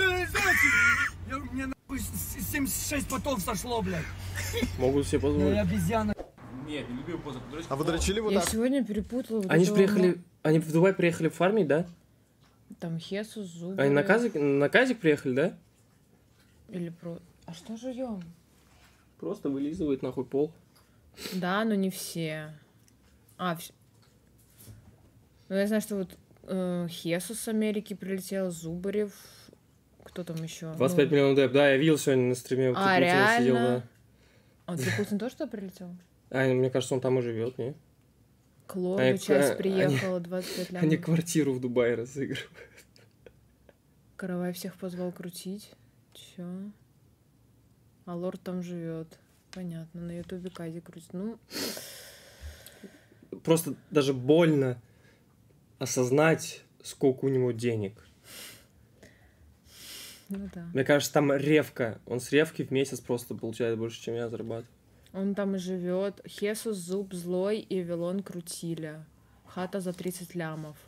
У меня нахуй 76 потов сошло, блядь.
Могут себе позволить.
Я обезьяна.
Нет, не любил поза.
А вы дрочили вот
Я
так?
сегодня перепутала.
Они же приехали... Они в Дубай приехали фармить, да?
Там Хесус, Зубы.
Они на казик приехали, да?
Или про... А что жуем?
Просто вылизывают нахуй пол.
Да, но не все. Ну, я знаю, что вот Хесус с Америки прилетел, Зубарев, кто там еще?
25 миллионов деп, да, я видел сегодня на стриме.
Реально?
Сидел, да.
А Трикутин тоже туда прилетел?
Мне кажется, он там и живет, не?
Клоду часть приехала, 25 лямов.
Они квартиру в Дубае разыгрывают.
Каравай всех позвал крутить. Чё? А лорд там живет. Понятно, на ютубе казик крутит. Ну...
Просто даже больно осознать, сколько у него денег.
Ну да.
Мне кажется, там ревка. Он с ревки в месяц просто получает больше, чем я зарабатываю.
Он там и живет. Хесус, Зуб, Злой и Вилон крутили. Хата за 30 лямов.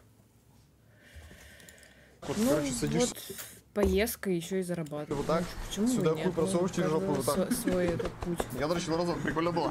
Вот,
ну,
короче, садишься.
Вот поездка еще и зарабатывать.
Вот так?
Почему
сюда
нет?
хуй просовываешь через жопу, вот так.
Свой этот путь.
Я дрочил разок, прикольно было.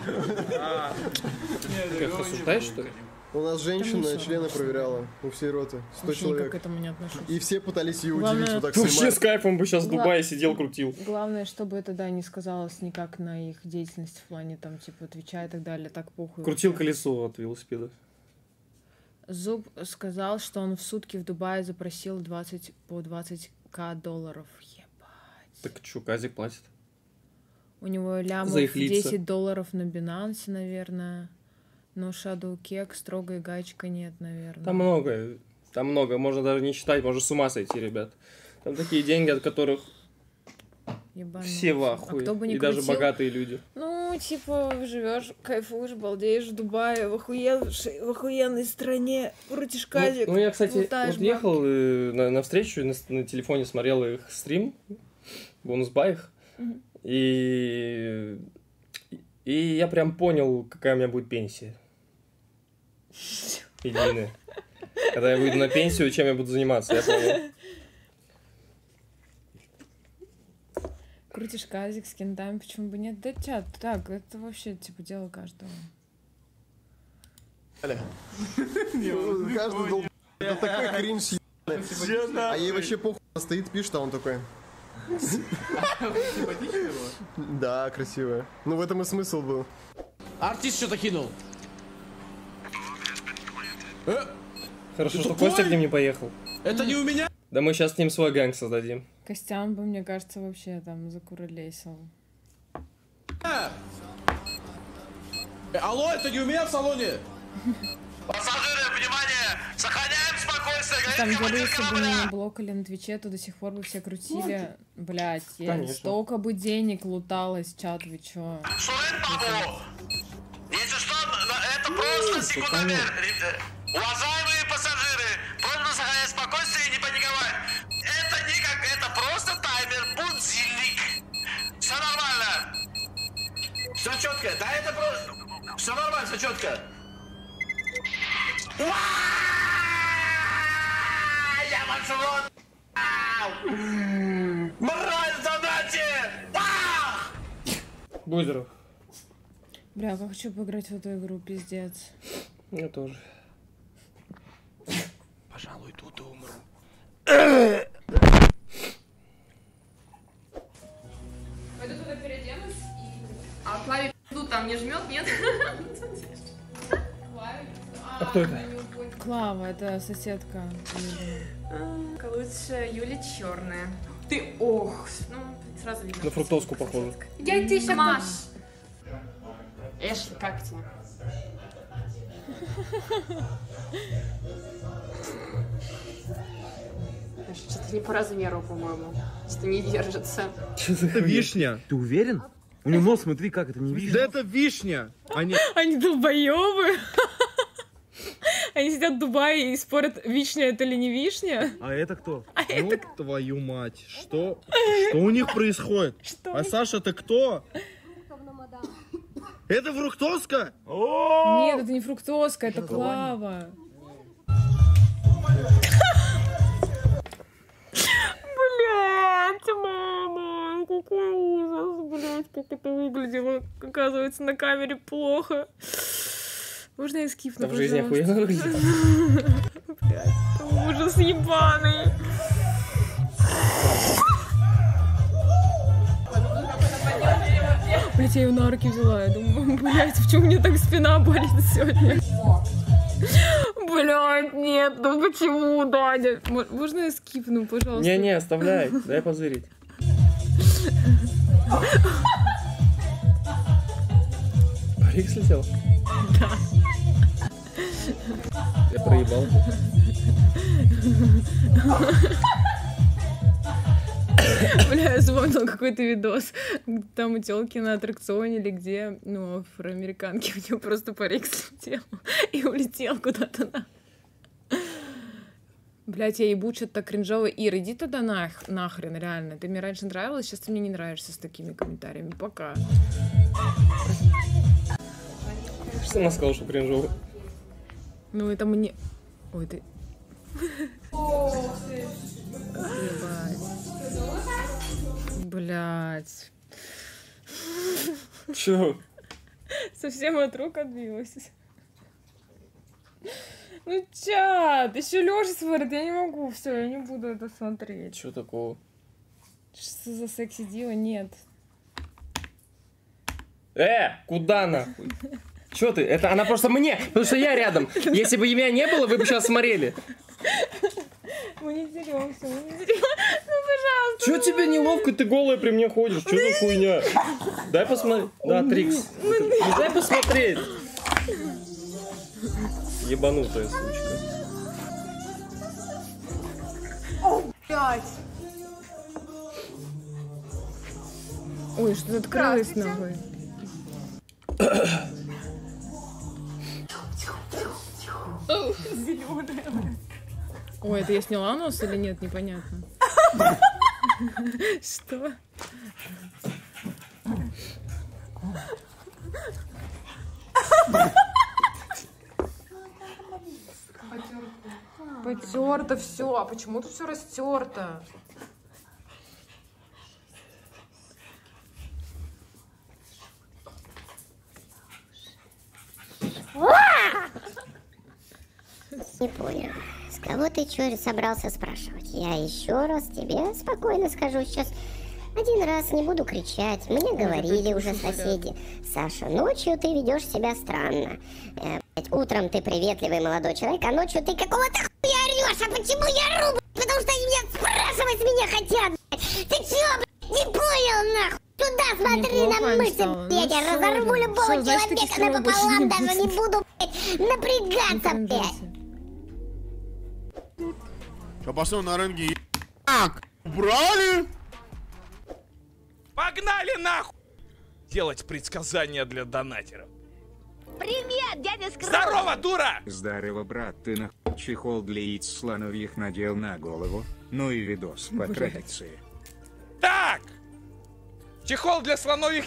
Ты их осуждаешь, что ли?
У нас женщина члены проверяла, у всей роты, 100 человек.
К этому не отношусь.
И все пытались ее
Главное...
удивить, вот так
Вообще
снимать.
с кайфом бы сейчас в Дубае сидел, крутил.
Главное, чтобы это, да, не сказалось никак на их деятельности в плане, там, типа, отвечай и так далее, так похуй.
Крутил колесо от велосипеда.
Зуб сказал, что он в сутки в Дубае запросил по 20к долларов. Ебать.
Так что, казик платит?
У него лямов $10 на Binance, наверное. Но Shadow Cake строгой гайчика нет, наверное.
Там много, можно даже не считать, можно с ума сойти, ребят. Там такие деньги, от которых
Ебаный.
все в ахуе, и даже богатые люди.
Ну, типа, живешь, кайфуешь, балдеешь в Дубае, в охуенной стране, крутишь казик.
Ну, я, кстати, вот ехал на встречу, на телефоне смотрел их стрим, бонус-байх, и я прям понял, какая у меня будет пенсия. Единая. Когда я выйду на пенсию, чем я буду заниматься, я понял.
Крутишь казик с кентами, почему бы нет? Да, чат, так, это вообще, типа, дело каждого.
Каждый долб... Это такой кринж, а ей вообще похуй, она стоит, пишет, а он такой... Да, красивая. Ну, в этом и смысл был.
Артист что-то кинул.
Хорошо, что Костя к ним не поехал.
Это не у меня?
Да мы сейчас с ним свой ганг создадим.
Костян бы, мне кажется, вообще там закуролесил.
Алло, это не у меня в салоне?
Пассажиры, внимание! Сохраняем спокойствие!
Там говорю, если бы меня блокали на Твиче, то до сих пор бы все крутили. Блять, столько бы денег луталось, чат, вы чё?
Если что, это просто секундомер. Уважаемые пассажиры, просьба сохранять спокойствие и не паниковать. Это никак, это просто таймер, будильник. Все нормально. Все четко, да, это просто... Все нормально, все четко. Я маршрут! Мразь, задачи!
Будь здоров.
Бля, как хочу поиграть в эту игру, пиздец.
Я тоже.
Пожалуй, тут и умру.
Пойду туда переоденусь и... А Клавик тут там не жмет, нет?
А кто это?
Клава, это соседка.
Лучше Юля черная. Ты ох, ну сразу видно.
На фруктовку похоже.
Я тебе сейчас Маш. Эшли, как тебе? Что-то не по размеру, по-моему. Что-то не держится.
Это вишня.
Ты уверен? У него нос, смотри, как это не вишня.
Да это вишня.
Они долбоебы. Они сидят в Дубае и спорят, вишня это или не вишня.
А это кто?
Ну, твою мать. Что у них происходит? А Саша, ты кто? Это фруктоска?
Нет, это не фруктоска, это Клава. Блять, мама, какой ужас, блять, как это выглядело. Оказывается, на камере плохо. Можно я скипну,
в жизни охуенно выглядит.
Блять, ужас ебаный. Блять, я ее на руки взяла. Я думаю, блять, почему мне так спина болит сегодня? Блять, нет, ну почему, Даня? Можно я скипну, пожалуйста?
Не-не, оставляй, дай позырить. Парик слетел?
Да.
Я проебал.
Бля, я вспомнила какой-то видос. Там у тёлки на аттракционе или где, ну, афроамериканки, у нее просто парик слетел и улетел куда-то на. Блять, я ебу что-то так кринжово. Ира, иди тогда нахрен, реально. Ты мне раньше нравилась, сейчас ты мне не нравишься с такими комментариями. Пока.
Что она сказала, что кринжово?
Ну, это мне... Ой, ты... Блять.
Чё?
Совсем от рук отбилась. Ну, чат, еще Лёша смотрит, я не могу, все, я не буду это смотреть.
Чё такого?
Что за секси-дио? Нет.
Куда нахуй? Чё ты? Это она просто мне, потому что я рядом. Если бы меня не было, вы бы сейчас смотрели.
Мы не деремся, мы не деремся. Ну, пожалуйста.
Чё тебе неловко? Ты голая при мне ходишь. Чё за хуйня? Дай посмотреть. Да, Трикс. Дай посмотреть. Ебанутая сучка.
Блять. Ой, что-то открылось нахуй. Зелёная. Ой, это я сняла нос или нет, непонятно. Что? Потерто все. А почему тут все растерто?
Не понял. С кого ты что собрался спрашивать? Я еще раз тебе спокойно скажу сейчас. Один раз не буду кричать. Мне говорили уже соседи. Саша, ночью ты ведешь себя странно. Утром ты приветливый молодой человек, а ночью ты какого-то хуя орешь. А почему я ору? Потому что они меня спрашивать с меня хотят. Ты чё, не понял, нахуй? Туда смотри на мышцы, блядь, я разорву любого человека напополам, даже не буду, блядь, напрягаться, блядь.
Что пошел на рынке? Так, убрали?
Погнали нахуй! Делать предсказания для донатеров.
Привет, дядя Скрот!
Здорово, дура!
Здорово, брат, ты нахуй чехол для яиц слоновьих надел на голову. Ну и видос по традиции.
Так! Чехол для слоновьих...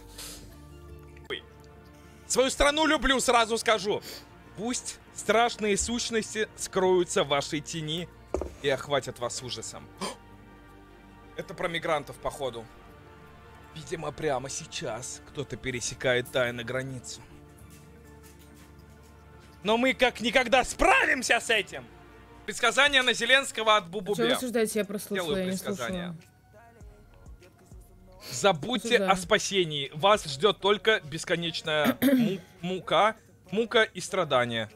Свою страну люблю, сразу скажу. Пусть страшные сущности скроются в вашей тени и охватят вас ужасом. Это про мигрантов, походу. Видимо, прямо сейчас кто-то пересекает тайно границу. Но мы как никогда справимся с этим! Предсказание на Зеленского от Бубубе.
Что вы рассуждаете? Я прослушала,
Делаю
я не
предсказание.
слушала.
Забудьте о спасении. Вас ждет только бесконечная мука и страдания.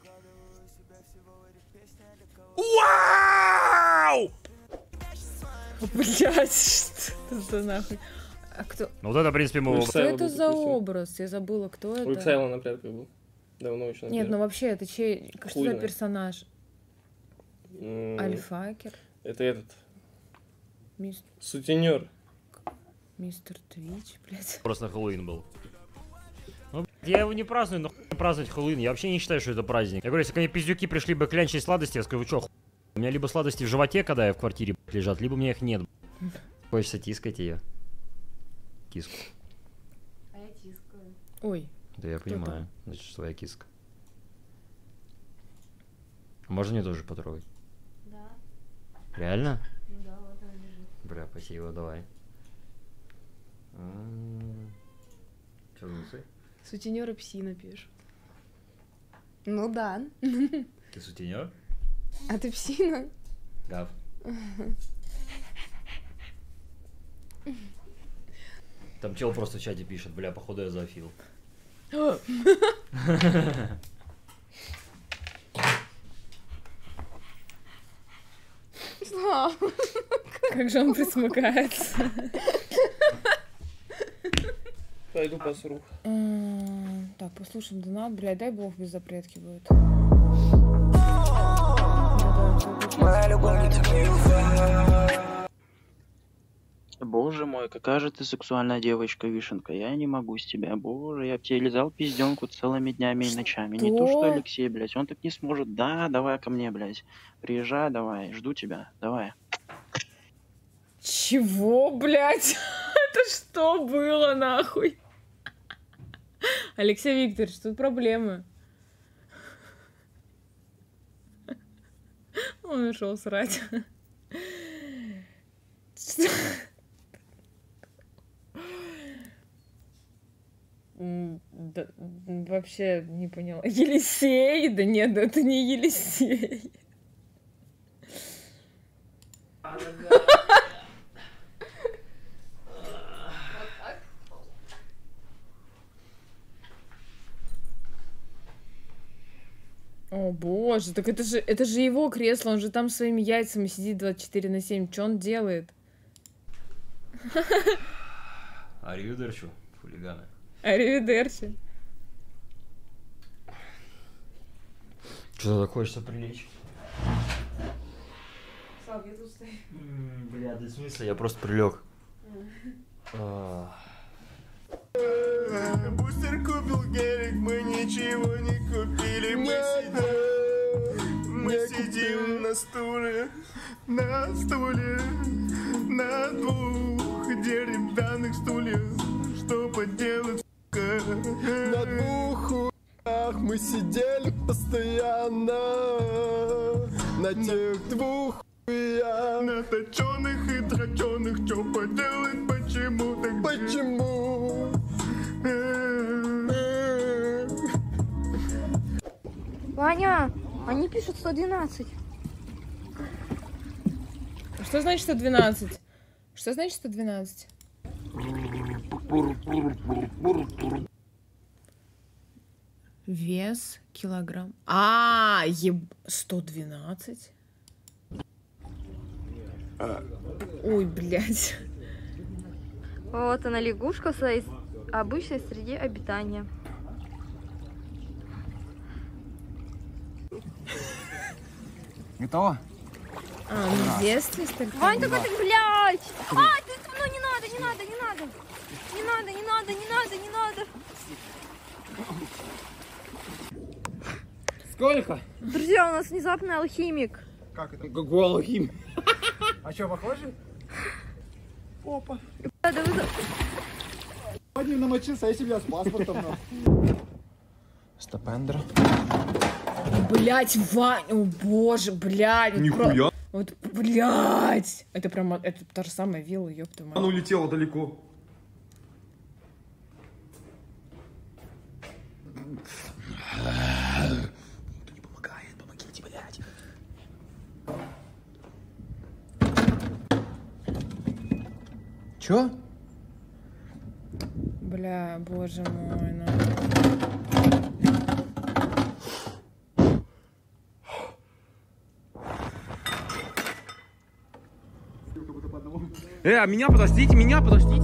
Вау!
Блять, что это за нахуй? А кто?
Ну вот это, в принципе, мы...
Что это за образ? Я забыла, кто это.
У Иксайла, например, как был. Давно еще.
Нет, ну вообще, это чей... Что за персонаж? Альфакер?
Это этот. Сутенер.
Мистер Твич, блядь.
Просто на Хэллоуин был. Ну, я его не праздную, но праздновать Хэллоуин. Я вообще не считаю, что это праздник. Я говорю, если ко мне пиздюки пришли бы клянчить сладости, я скажу, вы чё, у меня либо сладости в животе, когда я в квартире лежат, либо у меня их нет. Хочется тискать ее. Киску.
А я тискаю.
Ой.
Да я понимаю. Значит, своя киска. А можно мне тоже потрогать?
Да.
Реально?
Ну да, вот она лежит.
Бля, спасибо, давай. Что за носы?
Сутенер и псина пишут. Ну да.
Ты сутенер?
А ты псина?
Гав. Там чел просто в чате пишет, бля, походу я зоофил.
Как же он присмыкается.
Пойду посру.
Так, послушаем донат. Блядь, дай бог без запретки будет.
Боже мой, какая же ты сексуальная девочка, Вишенка. Я не могу с тебя. Боже, я бы тебе лизал пизденку целыми днями и ночами. Не то, что Алексей, блядь. Он так не сможет. Да, давай ко мне, блядь. Приезжай, давай. Жду тебя. Давай.
Чего, блядь? Это что было, нахуй? Алексей Викторович, тут проблемы. Он ушел срать. Да, вообще не поняла. Елисей? Да нет, это не Елисей. О боже, так это же его кресло, он же там своими яйцами сидит 24/7. Что он делает?
Аривидерчу, хулиганы.
Аривидерчи.
Что-то хочется прилечь.
Слав, я тут стою.
Бля, да в смысле? Я просто прилег.
Бустер купил гелик, мы ничего не купили. Мы сидим на стуле, на двух деревянных стульях. Что поделать, на двух хуях мы сидели постоянно. На тех двух хуях, на точёных и дрочёных. Что поделать, почему так? Почему?
Ваня, они пишут 112.
Что значит 112? Что значит 112? Вес килограмм. 112? Ой, блядь.
Вот она, лягушка в своей обычной среде обитания.
Готово?
Ну в детстве столько.
Вань, такой ты, блядь! Ты, ну не надо, не надо, не надо! Не надо, не надо, не надо, не надо!
Сколько?
Друзья, у нас внезапный алхимик.
Как это? Какой алхимик?
А что, похоже? Опа.
Один намочился, я себя с паспортом.
Стопендер.
Блять, Вань, о боже, блядь.
Нихуя.
Вот, блядь. Это прям, это та же самая вилла, ёпта мать.
Она улетела далеко.
Кто не помогает, помогите, блядь. Чё?
Бля, боже мой, ну.
А меня подождите, меня подождите.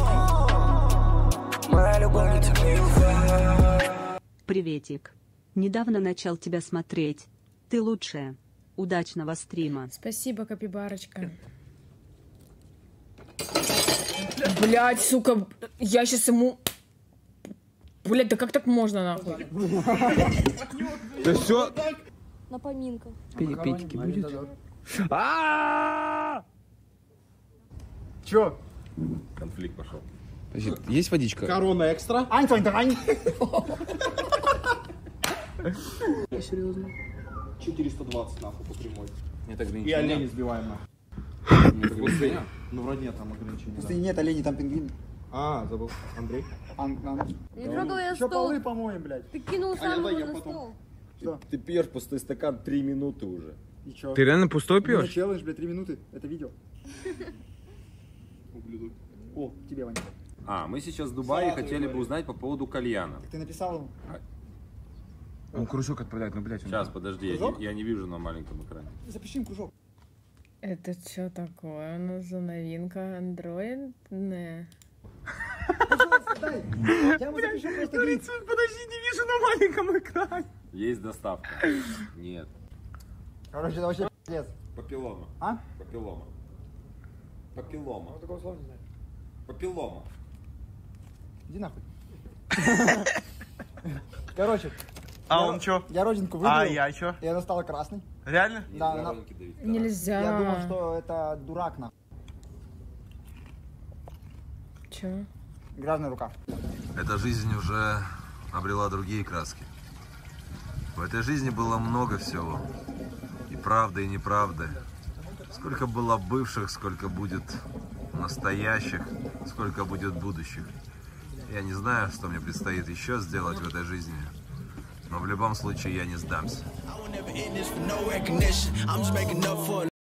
Приветик. Недавно начал тебя смотреть. Ты лучшая. Удачного стрима.
Спасибо, Капибарочка. Блять, сука, я сейчас ему... Блять, да как так можно, нахуй?
Да все.
На поминках.
Петики будет?
Чё?
Конфликт пошел. Есть водичка?
Корона экстра.
Серьезно?
420 нахуй по прямой.
Нет
И
ограничения.
олени сбиваем нахуй. Ну вроде нет там ограничений.
Просто нет оленей, там пингвин.
А, забыл. Андрей.
Не трогал я
Еще
стол.
полы помоем, блядь.
Ты кинул сам его на стол.
Что?
Ты пьешь пустой стакан 3 минуты уже.
И чё?
Ты реально пустой пьешь?
Челлендж, блядь, 3 минуты. Это видео. О, тебе, Ваня.
Мы сейчас в Дубае хотели бы узнать по поводу кальяна.
Ты написал ему?
Он кружок отправляет, ну, блядь.
Сейчас, подожди, я не вижу на маленьком экране.
Запиши им кружок.
Это что такое? У нас за новинка андроидная.
Дай. Я ему запишу просто глиц.
Подожди, не вижу на маленьком экране.
Есть доставка? Нет.
Короче, это вообще пиздец.
Папиллома.
А?
Папиллома. Папиллома.
Вот такого слова не знаю.
Папиллома.
Иди нахуй. Короче.
Он чё?
Я родинку выбил.
А я чё?
И она стала красной.
Реально?
Да,
Нельзя.
Я думал, что это дурак, нахуй.
Чё?
Грязная рука.
Эта жизнь уже обрела другие краски. В этой жизни было много всего. И правды, и неправды. Сколько было бывших, сколько будет настоящих, сколько будет будущих. Я не знаю, что мне предстоит еще сделать в этой жизни. Но в любом случае я не сдамся.